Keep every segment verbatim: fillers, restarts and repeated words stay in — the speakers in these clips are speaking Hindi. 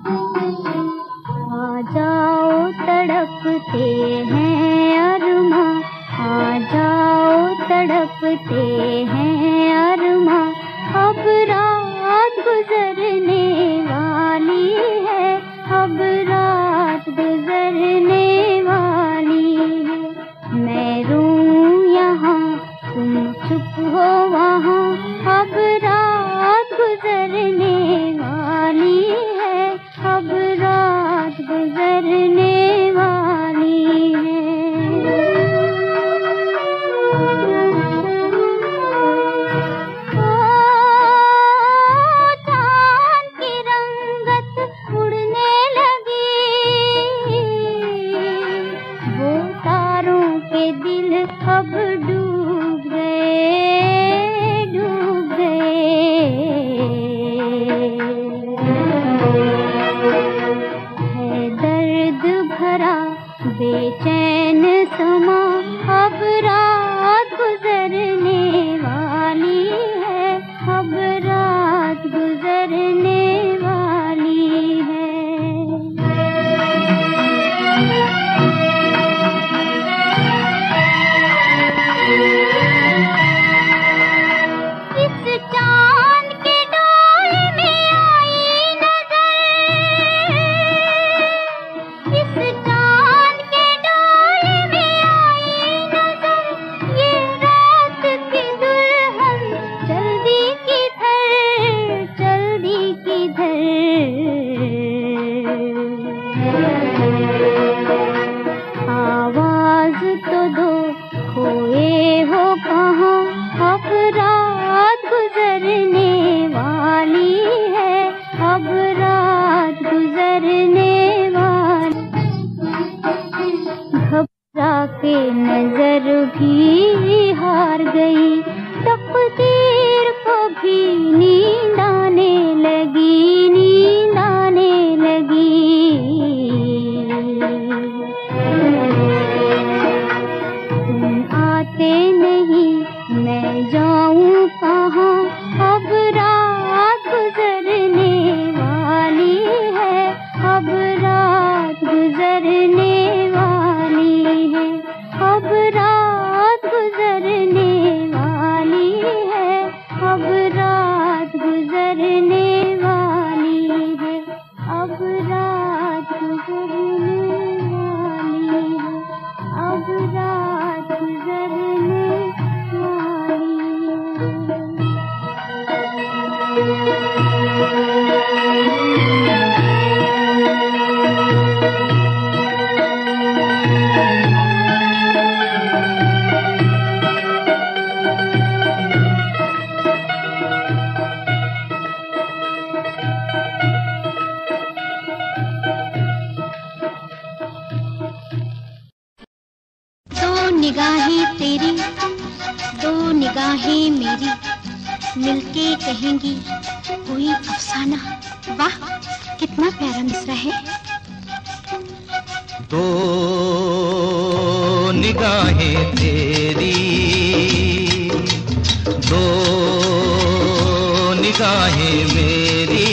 आ जाओ तड़पते हैं अरमा, आ जाओ तड़पते हैं अरमा, अब रात गुजरने वाली है, अब रात गुजरने वाली है। मैं रूं यहाँ तुम चुप हो वहाँ, अब रात गुजरने वाली है, अब रात गुजरने वाली है। अब डूब गए, डूब गए, है दर्द भरा बेचैन समा, अब रात गुजरने वाली है, अब रात गुजरने वाली है। चांद के डोल में आई नजर, इस चांद के डोल में आई नजर, ये रात की दुल्हन जल्दी किधर, जल्दी किधर। आवाज तो दो खोए हो कहाँ, अब रात गुजरने वाली है, अब रात गुजरने वाली। घबरा के नजर भी हार गई, तकदीर को भी नींद आने लगी, नींद आने लगी। तुम आते नहीं मैं जाऊं कहाँ, अब रात गुजरने वाली है, अब रात गुजरने वाली है, अब रात गुजरने वाली है, अब रात गुजरने वाली है, अब रात गुजरने वाली है, अब रात गुजरने निगाहें तेरी दो निगाहें मेरी मिलके कहेंगी कोई अफसाना। वाह कितना प्यारा मिसरा है। दो निगाहें तेरी दो निगाहें मेरी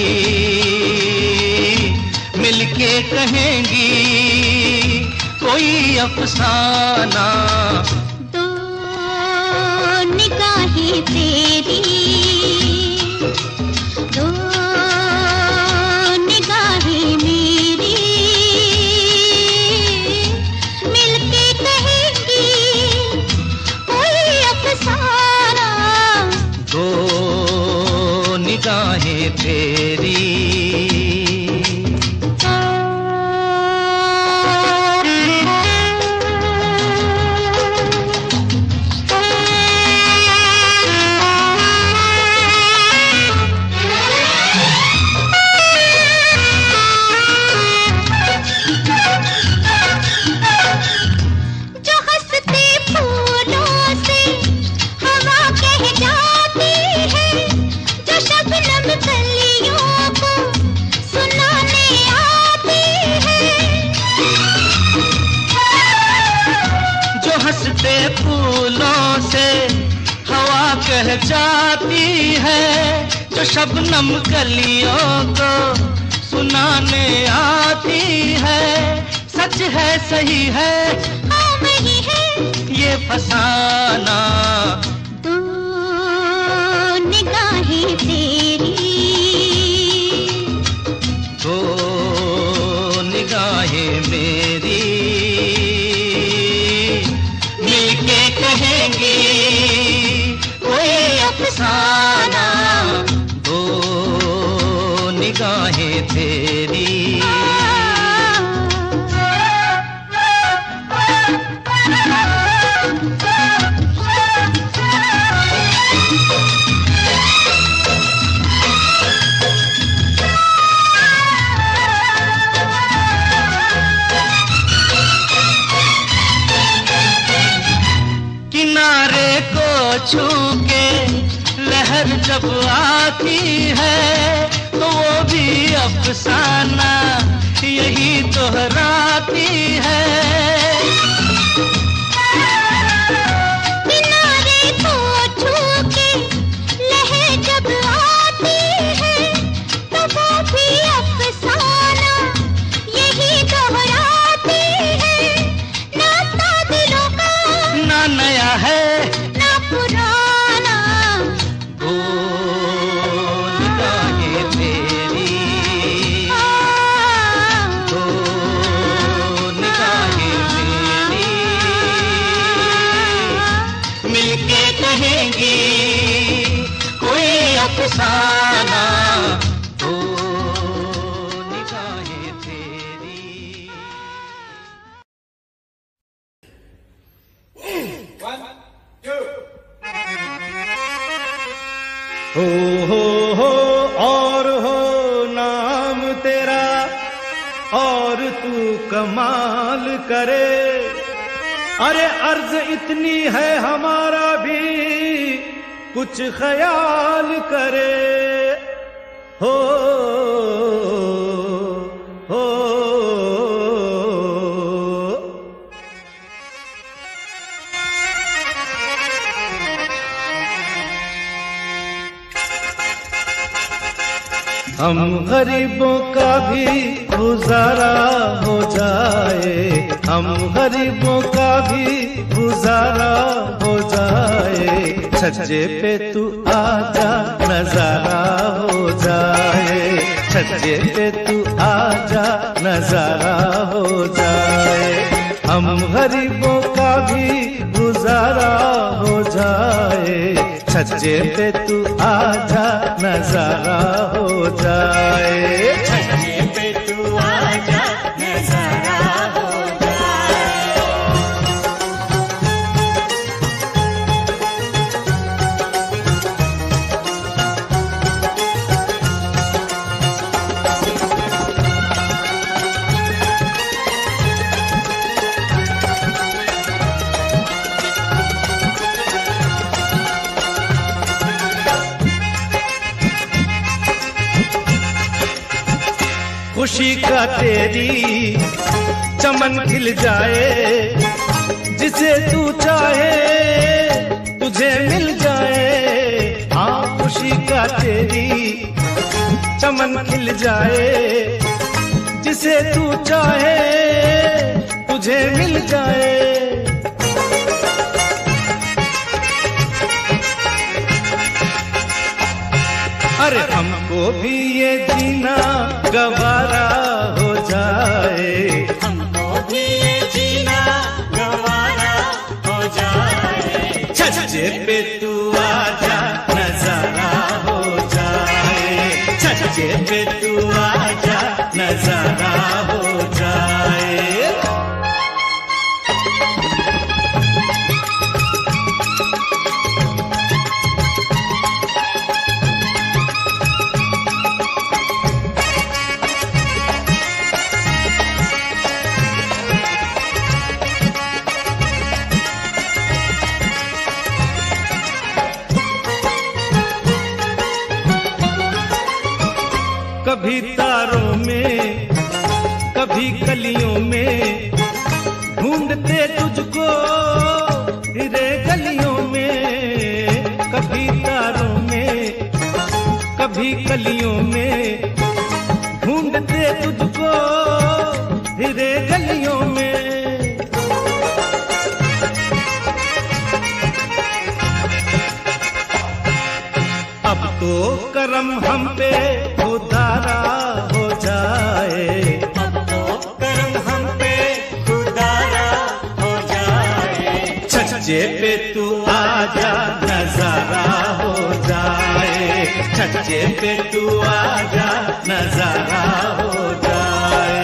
मिलके कहेंगी कोई अफसाना। दो निगाहें तेरी दो निगाहें मेरी मिलके कहेंगी कोई अफसाना। दो निगाहें तेरी फूलों से हवा कह जाती है, जो शबनम कलियों को सुनाने सच है सही है, हाँ वही है ये फसाना। दो निगाहें तेरी, दो निगाहें मेरी मिलके कहेंगी कोई अफसाना। दो निगाहें तेरी। किनारे को छू के लहर जब आती है तो वो भी अफसाना यही दोहराती है। किनारे को छू के लहर जब आती है तो वो भी अफसाना यही दोहराती है। नाता दिलों का ना नया है ना पुराना। दो निगाहें तेरी, दो निगाहें मेरी मिलके कहेंगी कोई अफसाना। दो निगाहें तेरी। हो हो हो और हो नाम तेरा और तू कमाल करे। अरे अर्ज इतनी है हमारा भी कुछ ख्याल करे। हो हो हम गरीबों का भी गुजारा हो जाए, हम गरीबों का भी गुजारा हो जाए। छज्जे पे तू आजा नजारा हो जाए, छज्जे पे तू आजा नजारा हो जाए। हम गरीबों का भी गुजारा हो जाए, छज्जे पे तू आजा नजारा हो जाए। छज्जे पे तू आजा नजारा हो जाए। खुशी का तेरी चमन खिल जाए, जिसे तू चाहे तुझे मिल जाए। हाँ खुशी का तेरी चमन खिल जाए, जिसे तू चाहे तुझे मिल जाए। अरे हमको भी ये जीना गवारा हो जाए, हमको भी ये जीना गवारा हो जाए। छज्जे पे तू आजा नजारा हो जाए, छज्जे पे तू आजा नजारा हो जाए। कभी तारों में कभी कलियों में ढूंढते तुझको हिरे गलियों में। कभी तारों में कभी कलियों में ढूंढते तुझको हिरे गलियों में। अब तो करम हम पे उतारा हो जाए, अब तो करम हम पे खुदारा हो जाए। छज्जे पे तू आजा नजारा हो जाए, छज्जे पे तू आजा नजारा हो जाए।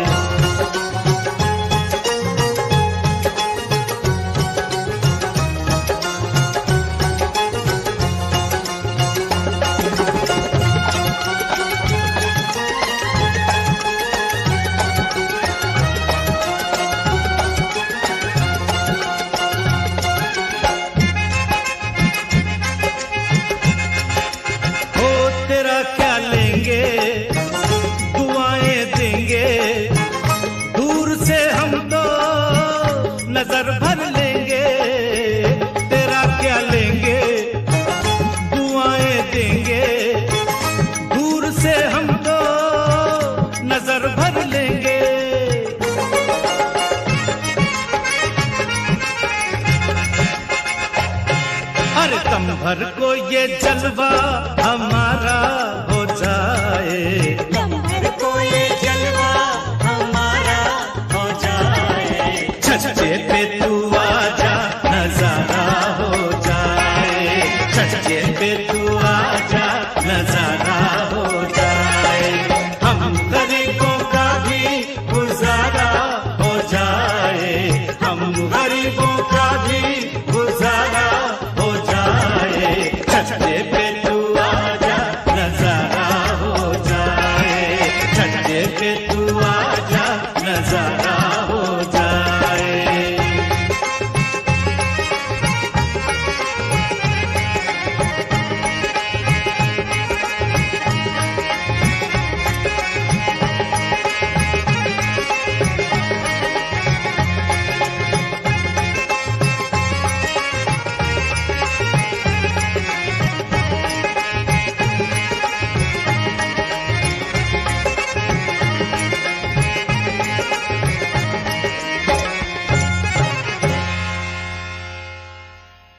तेरा क्या लेंगे, दुआएं देंगे, दूर से हम तो नजर भर लेंगे। तेरा क्या लेंगे, दुआएं देंगे, दूर से हम तो नजर भर लेंगे। अरे दम भर को ये जलवा हमारा हो जाए, दम भर को ये जलवा हमारा हो जाए। छज्जे पे तू आजा नजारा हो जाए, छज्जे पे तू आजा नजारा हो जाए। हम गरीबों का भी गुजारा हो जाए, हम गरीबों का भी गुजारा हो जाए। छज्जे पे तू आजा नजारा हो जाए, छज्जे पे तू आजा नजारा